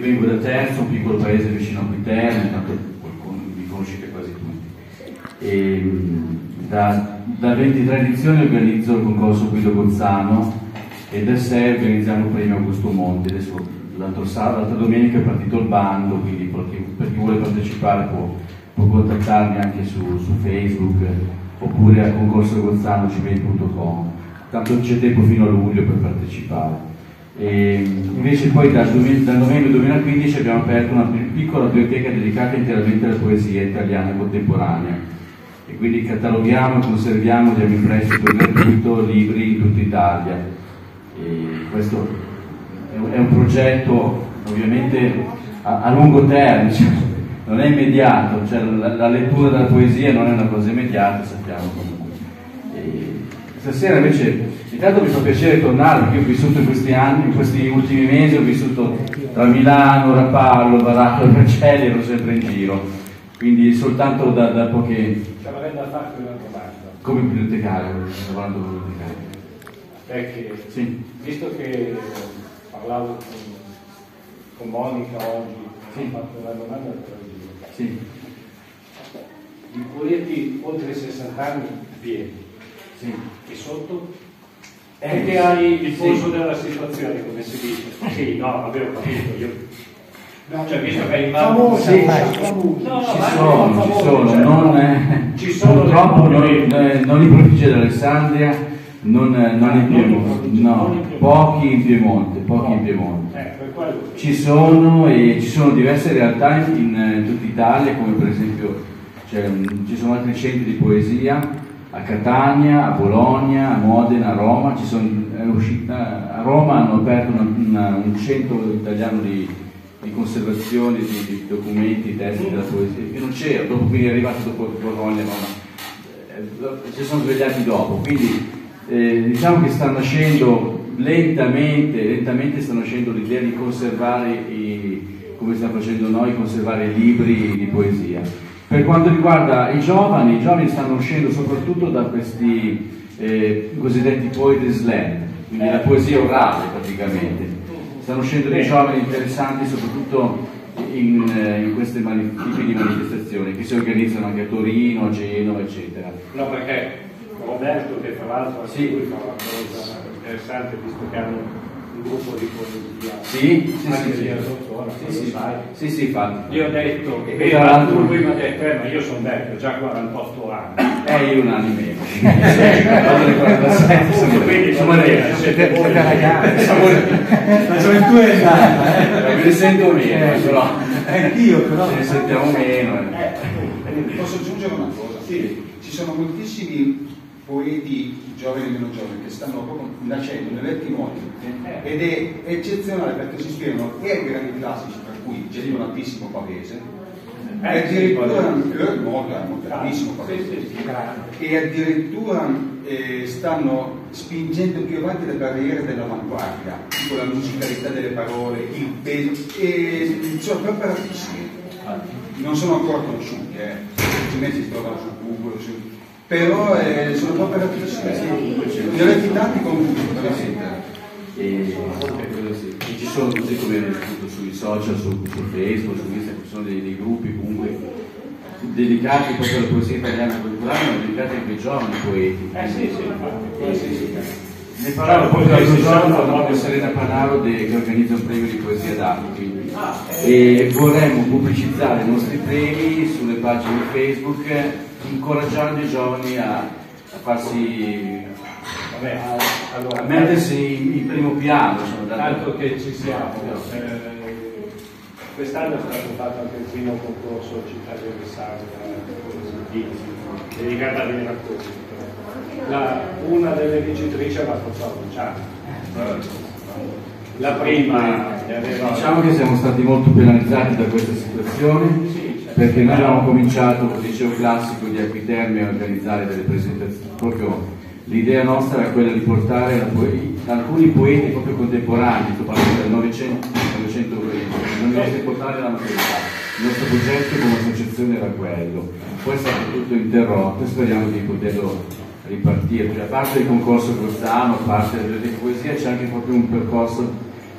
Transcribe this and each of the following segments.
vengo da Terzo, un piccolo paese vicino a Quiterni, tanto qualcuno mi conoscete quasi tutti. E, da 23 edizioni organizzo il concorso Guido Gozzano e da 6 organizziamo il premio Augusto Monti. Adesso l'altra domenica è partito il bando, quindi per chi vuole partecipare può contattarmi anche su Facebook oppure a concorsogozzano.gmail.com. Tanto c'è tempo fino a luglio per partecipare. E invece poi dal novembre 2015 abbiamo aperto una piccola biblioteca dedicata interamente alla poesia italiana contemporanea e quindi cataloghiamo e conserviamo, diamo in prestito gratuito libri in tutta Italia. E questo è un progetto ovviamente a lungo termine, cioè, non è immediato, cioè la lettura della poesia non è una cosa immediata, sappiamo comunque. Stasera invece intanto mi fa piacere tornare perché ho vissuto in questi anni, in questi ultimi mesi ho vissuto tra Milano, Rapallo, Varano e Vercelli, ero sempre in giro, quindi soltanto da poche... Stavo avendo a farti una domanda. Come bibliotecario, lavorando come bibliotecario. Perché, sì. Visto che parlavo con Monica oggi, sì. ho fatto una domanda per dire. Sì. I poeti oltre i 60 anni pieni. Sì. E sotto? Perché hai il polso sì. della situazione, come si dice? Sì, no, avevo capito io. No, cioè, visto che hai famoso, ci sono purtroppo non in provincia d'Alessandria, non in Piemonte, no, pochi in Piemonte. Ci sono diverse realtà in tutta Italia, come per esempio ci sono altri centri di poesia a Catania, a Bologna, a Modena, a Roma. A Roma hanno aperto un centro italiano di conservazione di documenti, testi della poesia, che non c'era, dopo quindi è arrivato dopo Bologna, Roma, si sono svegliati dopo, quindi diciamo che sta nascendo lentamente sta nascendo l'idea di conservare, come stiamo facendo noi, conservare i libri di poesia. Per quanto riguarda i giovani stanno uscendo soprattutto da questi cosiddetti poetry slam, quindi la poesia orale praticamente. Stanno uscendo dei giovani interessanti soprattutto in questi tipi di manifestazioni che si organizzano anche a Torino, a Genova, eccetera. No, perché Roberto, che tra l'altro sì. lui fa una cosa interessante, visto che hanno un gruppo di poesia, anche di Azottona, sì, infatti. Io ho detto, lui mi ha detto, ma io sono vecchio, ho già 48 anni. Io un anno in meno. Quindi siete ragazzi. La gioventù è andata, me ne sento meno, però. Anch'io, però. Ce ne sentiamo meno. Posso aggiungere una cosa? Sì. Ci sono moltissimi poeti giovani e meno giovani che stanno proprio nascendo nei vecchi modi ed è eccezionale perché si ispirano e ai grandi classici, per cui Gelino Altissimo Pavese, e addirittura moltissimo Pavese, e addirittura stanno spingendo più avanti le barriere dell'avanguardia, tipo la musicalità delle parole, il peso, e sono preparatissimi. Non sono ancora conosciuti, altrimenti si trovano su Google, però sono proprio rapidissimi. Ne avete tanti comunque, e ci sono, così come appunto sui social, su Facebook, su Instagram, ci sono dei gruppi comunque dedicati proprio alla poesia italiana contemporanea, ma dedicati anche ai giovani poeti. Ne parlavo proprio l'altro giorno con Serena Panaro che organizza un premio di poesia d'arte, e vorremmo pubblicizzare i nostri premi sulle pagine Facebook, incoraggiando i giovani a farsi a mettersi in primo piano. Tanto che ci siamo. Quest'anno è stato fatto anche il primo concorso Città di Alessandria dedicata ai racconti. Una delle vincitrici era Fossano Luciano. La prima diciamo che siamo stati molto penalizzati da questa situazione, perché noi abbiamo cominciato con il liceo classico di Acquiterme a organizzare delle presentazioni. Proprio l'idea nostra era quella di portare alcuni poeti proprio contemporanei, soprattutto del Novecento, non portare la maturità. Il nostro progetto come associazione era quello, poi è stato tutto interrotto e speriamo di poterlo ripartire. A parte il concorso Gozzano, a parte delle poesie, c'è anche proprio un percorso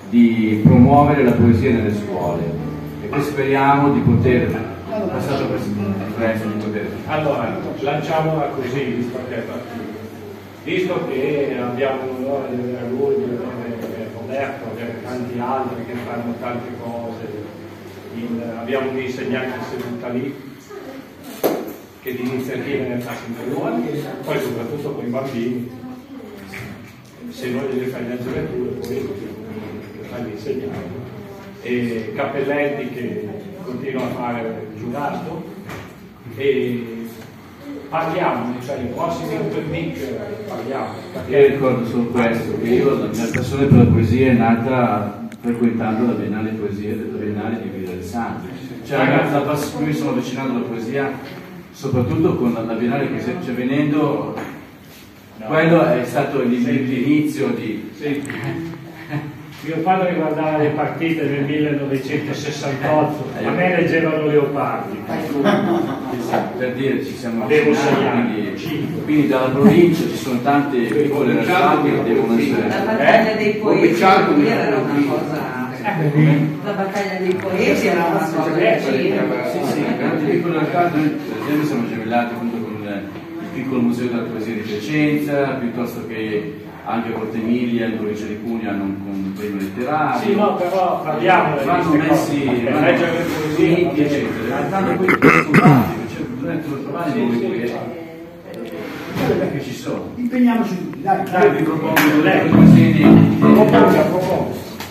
di promuovere la poesia nelle scuole e che speriamo di poter passato questo di poter. Allora, lanciamola così, visto che abbiamo l'onore di avere lui, di avere Roberto, di avere tanti altri che fanno tante cose, abbiamo un insegnante seduta lì che di iniziative ne fa sempre lui, poi soprattutto con i bambini, se noi gliele fai le letture poi le fai l'insegnare, e Cappelletti che continua a fare il giurato, e parliamo, cioè i prossimi Open Mic parliamo. Io ricordo solo questo, che io la mia passione per la poesia è nata frequentando la Biennale di Villa del Santo. Cioè ragazzi, io mi sono avvicinato alla poesia soprattutto con la Biennale che c'è venendo, quello è stato l'inizio di... Mio padre guardava le partite del 1968, a me leggevano Leopardi. Per dire, ci siamo Avevo avvicinati, quindi dalla provincia ci sono tante piccole realtà che devono essere... La battaglia dei poeti era una cosa... La battaglia dei poeti era una cosa Sì, tante piccole realtà, noi per esempio siamo gemellati appunto con il piccolo museo della poesia di Piacenza, piuttosto che anche a Porta Emilia, in provincia di Cuneo, hanno un premio letterario. Sì, no, però parliamo vanno messi leggere le poesie, eccetera. Tanto poi trovati, cioè bisogna trovare nuovi poeti. Perché ci sono. Impegniamoci tutti, dai. Vi propongo le poesie propongo.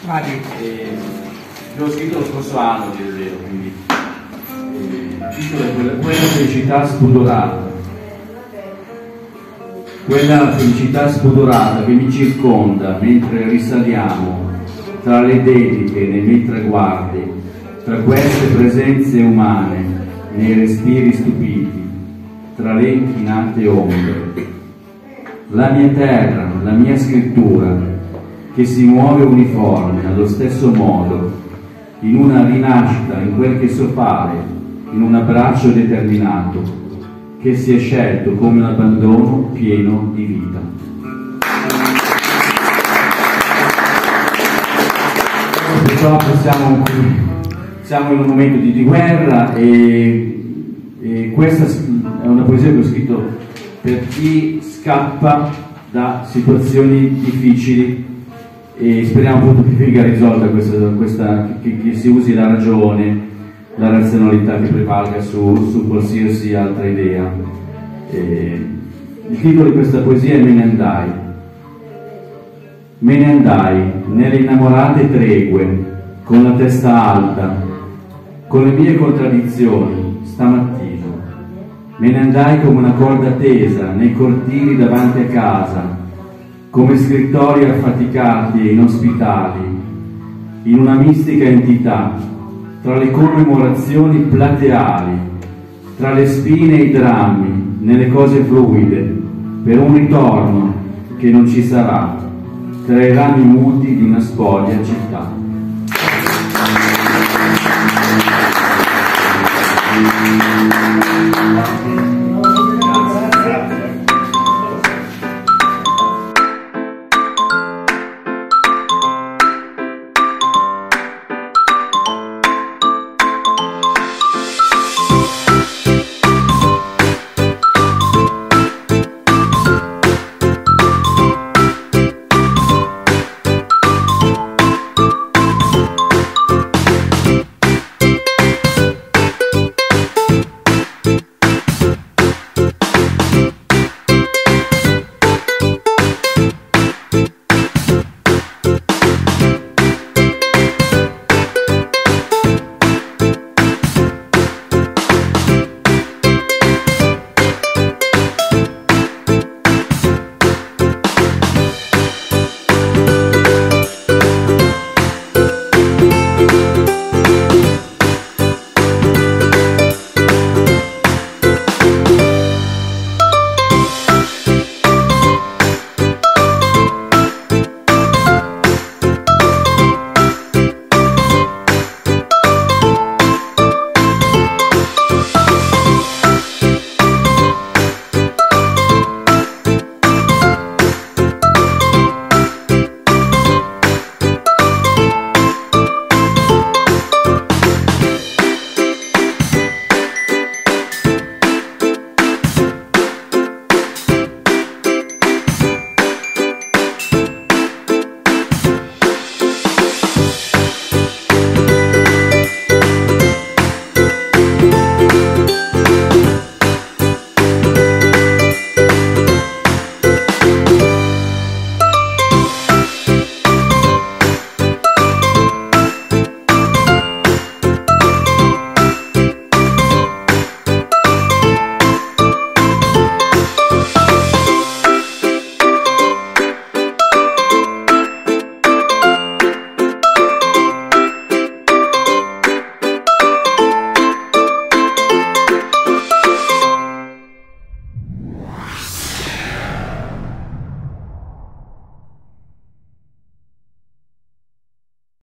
l'ho scritto lo scorso anno, dire il vero, quindi il titolo è quella felicità spudorata. Quella felicità spudorata che mi circonda mentre risaliamo tra le dediche nei miei traguardi, tra queste presenze umane, nei respiri stupiti, tra le inchinate ombre. La mia terra, la mia scrittura, che si muove uniforme allo stesso modo, in una rinascita in quel che so fare, in un abbraccio determinato, che si è scelto come un abbandono pieno di vita. Purtroppo siamo in un momento di guerra e questa è una poesia che ho scritto per chi scappa da situazioni difficili e speriamo appunto che venga risolta che si usi la ragione, la razionalità che prevalga su qualsiasi altra idea. Il titolo di questa poesia è Me ne andai. Me ne andai nelle innamorate tregue, con la testa alta, con le mie contraddizioni, stamattina. Me ne andai come una corda tesa nei cortili davanti a casa, come scrittori affaticati e inospitali, in una mistica entità, tra le commemorazioni plateali, tra le spine e i drammi, nelle cose fluide, per un ritorno che non ci sarà, tra i rami muti di una spoglia città.